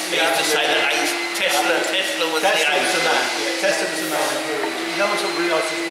He used to say that Tesla was the Tesla was age. the man. Yeah, Tesla was the man. No one sort of realised